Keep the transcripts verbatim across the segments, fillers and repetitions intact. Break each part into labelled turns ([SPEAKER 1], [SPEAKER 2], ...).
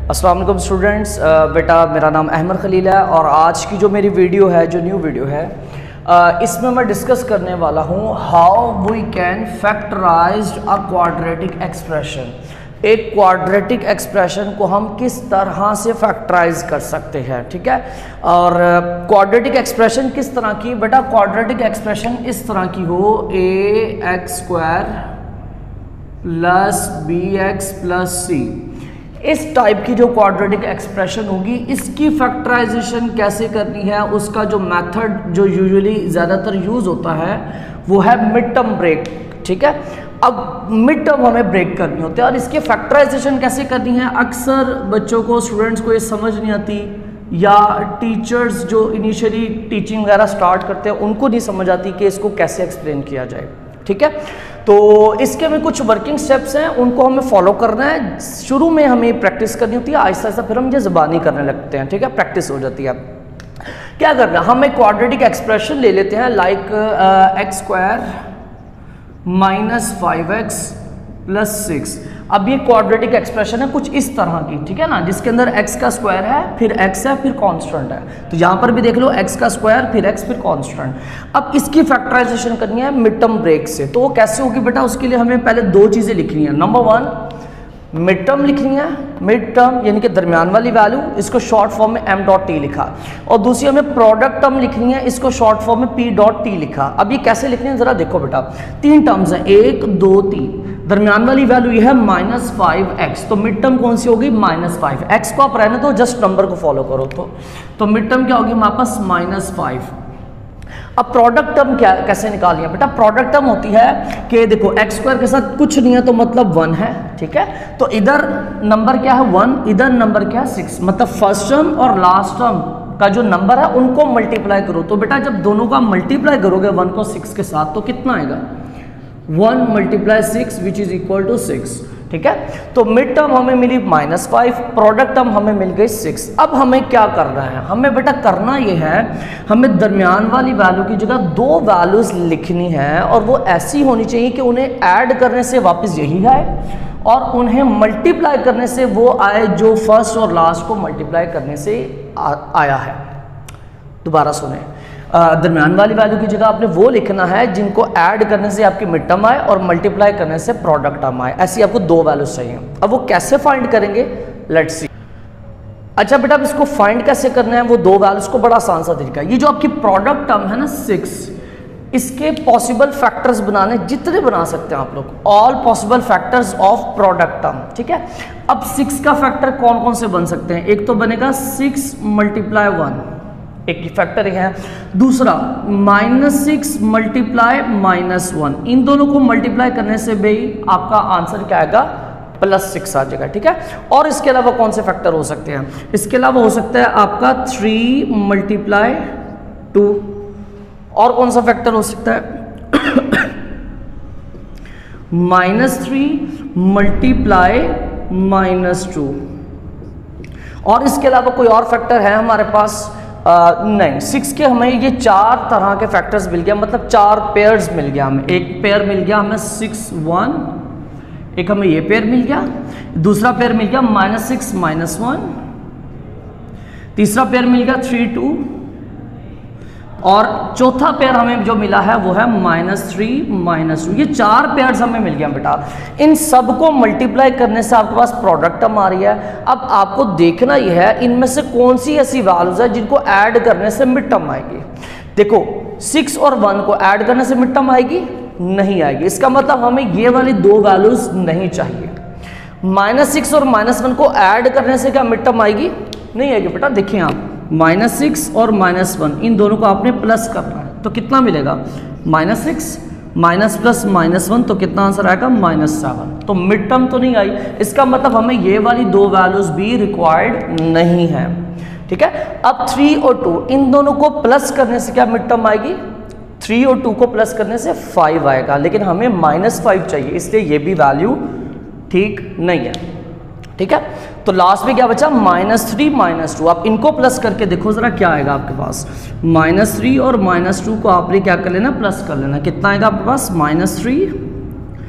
[SPEAKER 1] अस्सलाम वालेकुम स्टूडेंट्स, बेटा मेरा नाम अहमद खलील है और आज की जो मेरी वीडियो है, जो न्यू वीडियो है, इसमें मैं डिस्कस करने वाला हूँ how we can factorise a quadratic expression. एक क्वाड्रेटिक एक्सप्रेशन को हम किस तरह से फैक्टराइज कर सकते हैं, ठीक है। और क्वाड्रेटिक एक्सप्रेशन किस तरह की, बेटा क्वाड्रेटिक एक्सप्रेशन इस तरह की हो, a x square plus b x plus c, इस टाइप की जो क्वाड्रेटिक एक्सप्रेशन होगी, इसकी फैक्टराइजेशन कैसे करनी है, उसका जो मेथड जो यूजुअली ज़्यादातर यूज़ होता है वो है मिड टर्म ब्रेक, ठीक है। अब मिड टर्म हमें ब्रेक करनी होती है और इसकी फैक्टराइजेशन कैसे करनी है, अक्सर बच्चों को, स्टूडेंट्स को ये समझ नहीं आती, या टीचर्स जो इनिशियली टीचिंग वगैरह स्टार्ट करते हैं उनको नहीं समझ आती कि इसको कैसे एक्सप्लेन किया जाए, ठीक है। तो इसके में कुछ वर्किंग स्टेप्स हैं, उनको हमें फॉलो करना है। शुरू में हमें प्रैक्टिस करनी होती है, आहिस्ता आहिस्ता फिर हम ये ज़बानी करने लगते हैं, ठीक है, प्रैक्टिस हो जाती है। क्या करना है, हम एक क्वाड्रेटिक एक्सप्रेशन ले लेते हैं, like x square minus five x plus six. अब ये क्वाड्रेटिक एक्सप्रेशन है कुछ इस तरह की, ठीक है ना, जिसके अंदर x का स्क्वायर है, फिर x है, फिर कांस्टेंट है। तो यहाँ पर भी देख लो x का स्क्वायर, फिर x, फिर कांस्टेंट। अब इसकी फैक्टराइजेशन करनी है मिड टर्म ब्रेक से। तो वो कैसे होगी बेटा, उसके लिए हमें पहले दो चीज़ें लिखनी है। नंबर वन, मिड टर्म लिखनी है, मिड टर्म यानी कि दरमियान वाली वैल्यू, इसको शॉर्ट फॉर्म में m डॉट टी लिखा। और दूसरी हमें प्रोडक्ट टर्म लिखनी है, इसको शॉर्ट फॉर्म में p डॉट टी लिखा। अब ये कैसे लिखनी है ज़रा देखो बेटा, तीन टर्म्स हैं, एक दो तीन। दरमियान वाली वैल्यू ये है माइनस फाइव एक्स, तो मिड टर्म कौन सी होगी, माइनस फाइव। एक्स को आप रहने दो, जस्ट नंबर को फॉलो करो। तो तो मिड टर्म क्या होगी हमारे पास, माइनस फाइव। अब प्रोडक्ट टर्म क्या कैसे निकालनी है बेटा, प्रोडक्ट टर्म होती है कि देखो एक्स स्क्वायर के साथ कुछ नहीं है तो मतलब वन है, ठीक है। तो इधर नंबर क्या है वन, इधर नंबर क्या है सिक्स, मतलब फर्स्ट टर्म और लास्ट टर्म का जो नंबर है उनको मल्टीप्लाई करो। तो बेटा जब दोनों का मल्टीप्लाई करोगे वन को सिक्स के साथ, तो कितना आएगा, one multiply six which is equal to six, ठीक है। तो मिड टर्म हमें मिली माइनस फाइव, प्रोडक्ट टर्म हमें मिल गई सिक्स। अब हमें क्या करना है, हमें बेटा करना ये है, हमें दरमियान वाली वैल्यू की जगह दो वैल्यूज लिखनी है और वो ऐसी होनी चाहिए कि उन्हें ऐड करने से वापस यही आए और उन्हें मल्टीप्लाई करने से वो आए जो फर्स्ट और लास्ट को मल्टीप्लाई करने से आ, आया है। दोबारा सुने, दरमियान वाली वैल्यू की जगह आपने वो लिखना है जिनको ऐड करने से आपकी मिड टर्म आए और मल्टीप्लाई करने से प्रोडक्ट टर्म आए। ऐसी आपको दो वैल्यूज चाहिए। अब वो कैसे फाइंड करेंगे, लेट्स सी। अच्छा बेटा, अब इसको फाइंड कैसे करना है, वो दो वैल्यूज को बड़ा आसान सा तरीका है। ये जो आपकी प्रोडक्ट टर्म है ना सिक्स, इसके पॉसिबल फैक्टर्स बनाने जितने बना सकते हैं आप लोग, all possible factors of product term, ठीक है। अब सिक्स का फैक्टर कौन कौन से बन सकते हैं, एक तो बनेगा सिक्स मल्टीप्लाई वन, एक फैक्टर है। दूसरा minus six multiply minus one, इन दोनों को मल्टीप्लाई करने से भी आपका आंसर क्या आएगा, प्लस सिक्स आ जाएगा, ठीक है। और इसके अलावा कौन से फैक्टर हो सकते हैं, इसके अलावा हो सकता है आपका थ्री मल्टीप्लाई टू, और कौन सा फैक्टर हो सकता है minus three multiply minus two. और इसके अलावा कोई और फैक्टर है हमारे पास, Uh, नहीं, सिक्स के हमें ये चार तरह के फैक्टर्स मिल गया, मतलब चार पेयर्स मिल गया हमें। एक पेयर मिल गया हमें सिक्स वन, एक हमें ये पेयर मिल गया, दूसरा पेयर मिल गया माइनस सिक्स माइनस वन, तीसरा पेयर मिल गया थ्री टू, और चौथा पेयर हमें जो मिला है वो है माइनस थ्री माइनस टू। ये चार पेयर्स हमें मिल गया बेटा। इन सबको मल्टीप्लाई करने से आपके पास प्रोडक्ट टर्म आ रही है। अब आपको देखना यह है इनमें से कौन सी ऐसी वैल्यूज है जिनको ऐड करने से मिड टर्म आएगी। देखो सिक्स और वन को ऐड करने से मिड टर्म आएगी, नहीं आएगी। इसका मतलब हमें ये वाली दो वैल्यूज नहीं चाहिए। माइनस सिक्स और माइनस वन को ऐड करने से क्या मिड टर्म आएगी, नहीं आएगी बेटा। देखिए आप, माइनस सिक्स और माइनस वन, इन दोनों को आपने प्लस करना है, तो कितना मिलेगा, minus six minus plus minus one, तो कितना आंसर आएगा, माइनस सेवन। तो मिड टर्म तो नहीं आई, इसका मतलब हमें ये वाली दो वैल्यूज भी रिक्वायर्ड नहीं है, ठीक है। अब थ्री और टू, इन दोनों को प्लस करने से क्या मिड टर्म आएगी, थ्री और टू को प्लस करने से फाइव आएगा, लेकिन हमें माइनस फाइव चाहिए, इसलिए ये भी वैल्यू ठीक नहीं है, ठीक है। तो लास्ट में क्या बचा, माइनस थ्री माइनस टू। आप इनको प्लस करके देखो जरा क्या आएगा आपके पास, माइनस थ्री और माइनस टू को आपने क्या कर लेना, प्लस कर लेना। कितना आएगा आपके पास, minus three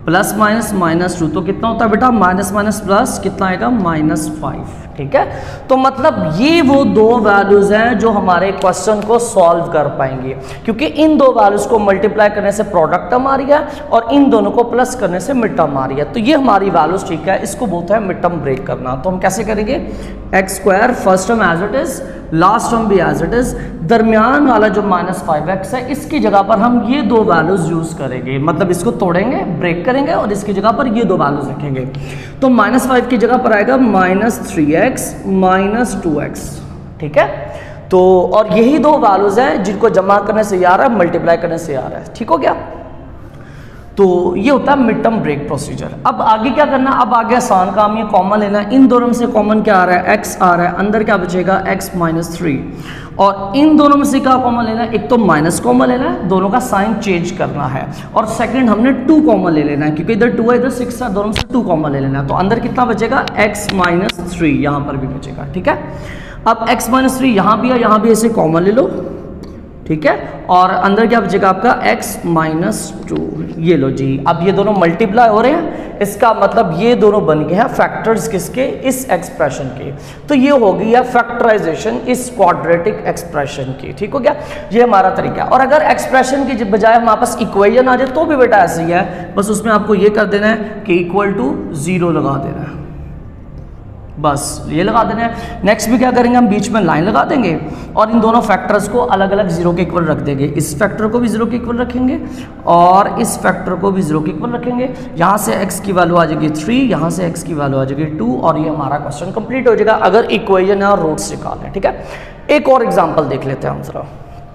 [SPEAKER 1] plus minus minus two, तो कितना होता है बेटा माइनस माइनस प्लस कितना आएगा माइनस फाइव। ठीक है, तो मतलब ये वो दो वैल्यूज हैं जो हमारे क्वेश्चन को सॉल्व कर पाएंगे, क्योंकि इन दो वैल्यूज को मल्टीप्लाई करने से प्रोडक्ट टर्म आ रही है और इन दोनों को प्लस करने से मिड टर्म आ रही है। तो ये हमारी वैल्यूज, ठीक है, इसको बोलते हैं मिड टर्म ब्रेक करना। तो हम कैसे करेंगे, x square first term as it is, last term भी एज इट इज, दरमियान वाला जो माइनस फाइव एक्स है इसकी जगह पर हम ये दो वैल्यूज यूज करेंगे, मतलब इसको तोड़ेंगे, ब्रेक करेंगे और इसकी जगह पर ये दो वैल्यूज रखेंगे। तो माइनस फाइव की जगह पर आएगा minus three x minus two x. ठीक है, तो और यही दो वैल्यूज हैं जिनको जमा करने से ये आ रहा है, मल्टीप्लाई करने से आ रहा है। ठीक हो गया, तो ये होता है मिड टर्म ब्रेक प्रोसीजर। अब आगे क्या करना, अब आगे आसान काम, ये कॉमन लेना है। इन दोनों में से कॉमन क्या आ रहा है, x आ रहा है, अंदर क्या बचेगा x माइनस थ्री, और इन दोनों में से क्या कॉमन लेना है, एक तो माइनस कॉमन लेना है, दोनों का साइन चेंज करना है, और सेकंड हमने टू कॉमन ले लेना है, क्योंकि इधर टू है इधर सिक्स है, दोनों में से टू कॉमन ले लेना है। तो अंदर कितना बचेगा x माइनस थ्री, यहाँ पर भी बचेगा। ठीक है, अब x माइनस थ्री यहाँ भी है, यहाँ भी ऐसे कॉमन ले लो। ठीक है, और अंदर क्या बचेगा आपका x माइनस टू, ये लो जी। अब ये दोनों मल्टीप्लाई हो रहे हैं, इसका मतलब ये दोनों बन गए हैं फैक्टर्स किसके, इस एक्सप्रेशन के। तो ये हो गई है फैक्टराइजेशन इस क्वाड्रेटिक एक्सप्रेशन की। ठीक हो गया, ये हमारा तरीका है। और अगर एक्सप्रेशन की बजाय हमारे पास इक्वेशन आ जाए तो भी बेटा ऐसे ही है, बस उसमें आपको ये कर देना है कि इक्वल टू जीरो लगा देना है, बस ये लगा देना है। नेक्स्ट भी क्या करेंगे, हम बीच में लाइन लगा देंगे और इन दोनों फैक्टर्स को अलग अलग जीरो के इक्वल रख देंगे। इस फैक्टर को भी जीरो के इक्वल रखेंगे और इस फैक्टर को भी जीरो के इक्वल रखेंगे। यहाँ से x की वैल्यू आ जाएगी थ्री, यहाँ से x की वैल्यू आ जाएगी टू, और ये हमारा क्वेश्चन कंप्लीट हो जाएगा अगर इक्वेशन और रूट्स निकालें। ठीक है, एक और एग्जाम्पल देख लेते हैं हम जरा।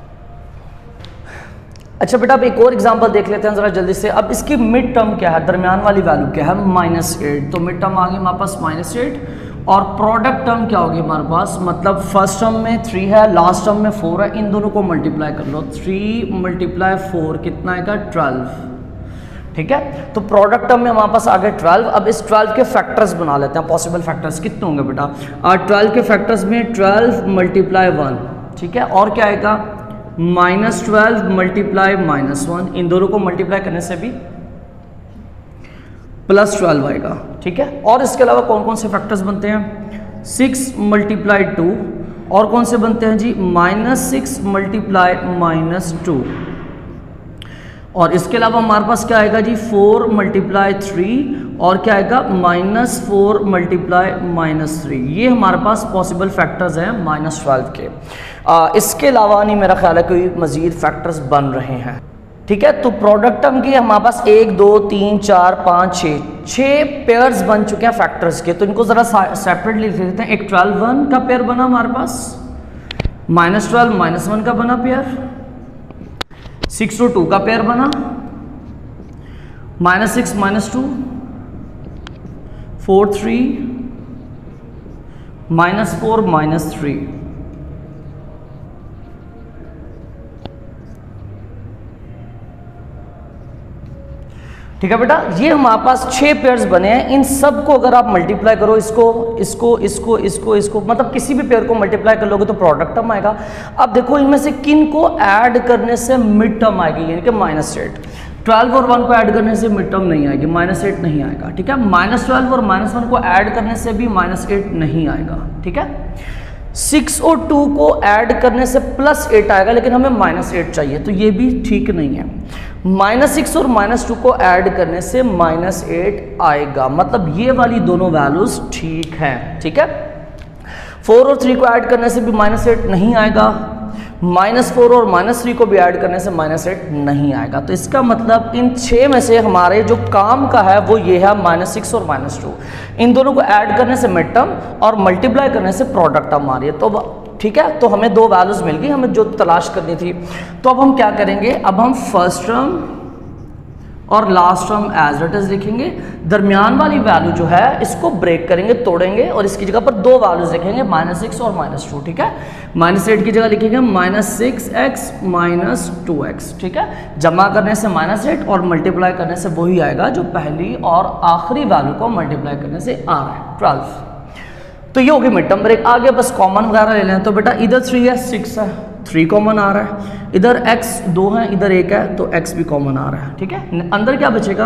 [SPEAKER 1] अच्छा बेटा, अब एक और एग्जांपल देख लेते हैं जरा जल्दी से। अब इसकी मिड टर्म क्या है, दरमियान वाली वैल्यू क्या है, माइनस एट। तो मिड टर्म आ गई हमारे पास माइनस एट, और प्रोडक्ट टर्म क्या होगी हमारे पास, मतलब फर्स्ट टर्म में थ्री है, लास्ट टर्म में फोर है, इन दोनों को मल्टीप्लाई कर लो, थ्री मल्टीप्लाई फोर कितना आएगा ट्वेल्व। ठीक है, तो प्रोडक्ट टर्म में हमारे पास आ गए ट्वेल्व। अब इस ट्वेल्व के फैक्टर्स बना लेते हैं, पॉसिबल फैक्टर्स कितने होंगे बेटा, और ट्वेल्व के फैक्टर्स में ट्वेल्व मल्टीप्लाई वन, ठीक है, और क्या आएगा minus twelve multiply minus one, इन दोनों को मल्टीप्लाई करने से भी प्लस ट्वेल्व आएगा। ठीक है, और इसके अलावा कौन कौन से फैक्टर्स बनते हैं, सिक्स मल्टीप्लाई टू, और कौन से बनते हैं जी minus six multiply minus two, और इसके अलावा हमारे पास क्या आएगा जी फोर मल्टीप्लाई थ्री, और क्या आएगा minus four multiply minus three. ये हमारे पास पॉसिबल फैक्टर्स हैं माइनस ट्वेल्व के। आ, इसके अलावा नहीं मेरा ख्याल है कोई मजीद फैक्टर्स बन रहे हैं। ठीक है, तो प्रोडक्ट टर्म की हमारे पास एक दो तीन चार पाँच छः छः पेयर्स बन चुके हैं फैक्टर्स के। तो इनको ज़रा सेपरेटली लिख लेते हैं। एक ट्वेल्व वन का पेयर बना हमारे पास, माइनस ट्वेल्व माइनस वन का बना पेयर, सिक्स टू टू का पेयर बना, minus six minus two, four three, minus four minus three. ठीक है बेटा, ये हमारे पास छह पेयर्स बने हैं। इन सब को अगर आप मल्टीप्लाई करो, इसको इसको इसको इसको इसको मतलब किसी भी पेयर को मल्टीप्लाई कर लोगे तो प्रोडक्ट टर्म आएगा। अब देखो इनमें से किन को ऐड करने से मिड टर्म आएगी, यानी कि माइनस एट। ट्वेल्व और वन को ऐड करने से मिड टर्म नहीं आएगी, माइनस एट नहीं आएगा। ठीक है, माइनस ट्वेल्व और माइनस वन को ऐड करने से भी माइनस एट नहीं आएगा। ठीक है, सिक्स और टू को ऐड करने से प्लस एट आएगा, लेकिन हमें माइनस एट चाहिए, तो ये भी ठीक नहीं है। माइनस सिक्स और माइनस टू को ऐड करने से माइनस एट आएगा, मतलब ये वाली दोनों वैल्यूज ठीक है। ठीक है, फोर और थ्री को ऐड करने से भी माइनस एट नहीं आएगा, माइनस फोर और माइनस थ्री को भी ऐड करने से माइनस एट नहीं आएगा। तो इसका मतलब इन छः में से हमारे जो काम का है वो ये है माइनस सिक्स और माइनस टू। इन दोनों को ऐड करने से मिड टर्म और मल्टीप्लाई करने से प्रोडक्ट टर्म आ रही है। तो ठीक है, तो हमें दो वैल्यूज मिल गई, हमें जो तलाश करनी थी। तो अब हम क्या करेंगे, अब हम फर्स्ट टर्म और last term as it is लिखेंगे। दरमियान वाली वैल्यू जो है इसको ब्रेक करेंगे, तोड़ेंगे, और इसकी जगह पर दो वैल्यूज लिखेंगे, माइनस सिक्स और माइनस टू। ठीक है, माइनस एट की जगह लिखेंगे minus six x minus two x. ठीक है, जमा करने से माइनस एट और मल्टीप्लाई करने से वही आएगा जो पहली और आखिरी वैल्यू को मल्टीप्लाई करने से आ रहा है, ट्वेल्व। तो ये होगी मिड टर्म ब्रेक। आगे बस कॉमन वगैरह ले लें। तो बेटा इधर थ्री है, सिक्स है, थ्री कॉमन आ रहा है, इधर x दो है, इधर एक है, तो x भी कॉमन आ रहा है। ठीक है, अंदर क्या बचेगा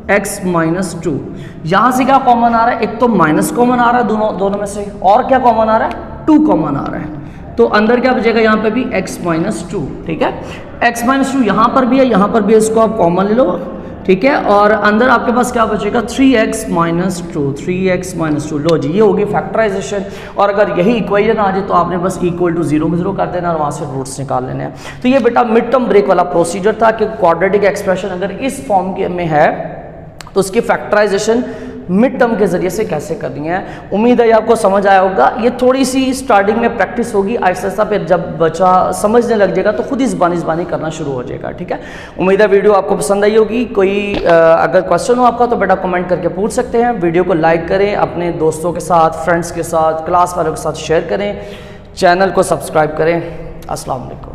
[SPEAKER 1] एक्स माइनस टू। यहाँ से क्या कॉमन आ रहा है, एक तो माइनस कॉमन आ रहा है दोनों दोनों में से, और क्या कॉमन आ रहा है, टू कॉमन आ रहा है। तो अंदर क्या बचेगा, यहाँ पे भी x माइनस टू, ठीक है। x माइनस टू यहाँ पर भी है, यहाँ पर भी है, इसको आप कॉमन ले लो, ठीक है। और अंदर आपके पास क्या बचेगा, three x minus two, three x minus two. लो जी, ये होगी फैक्टराइजेशन। और अगर यही इक्वेशन आ जाए तो आपने बस इक्वल टू जीरो में जीरो कर देना और वहाँ से रूट्स निकाल लेने हैं। तो ये बेटा मिड टर्म ब्रेक वाला प्रोसीजर था कि क्वाड्रेटिक एक्सप्रेशन अगर इस फॉर्म के में है तो उसकी फैक्टराइजेशन मिड टर्म के जरिए से कैसे करनी है। उम्मीद है ये आपको समझ आया होगा। ये थोड़ी सी स्टार्टिंग में प्रैक्टिस होगी, आहिस्ता आहिस्ता फिर जब बच्चा समझने लग जाएगा तो खुद ही ज़बानी ज़बानी करना शुरू हो जाएगा, ठीक है। उम्मीद है वीडियो आपको पसंद आई होगी। कोई आ, अगर क्वेश्चन हो आपका तो बेटा कमेंट करके पूछ सकते हैं। वीडियो को लाइक करें, अपने दोस्तों के साथ, फ्रेंड्स के साथ, क्लास वालों के साथ शेयर करें, चैनल को सब्सक्राइब करें। अस्सलाम वालेकुम।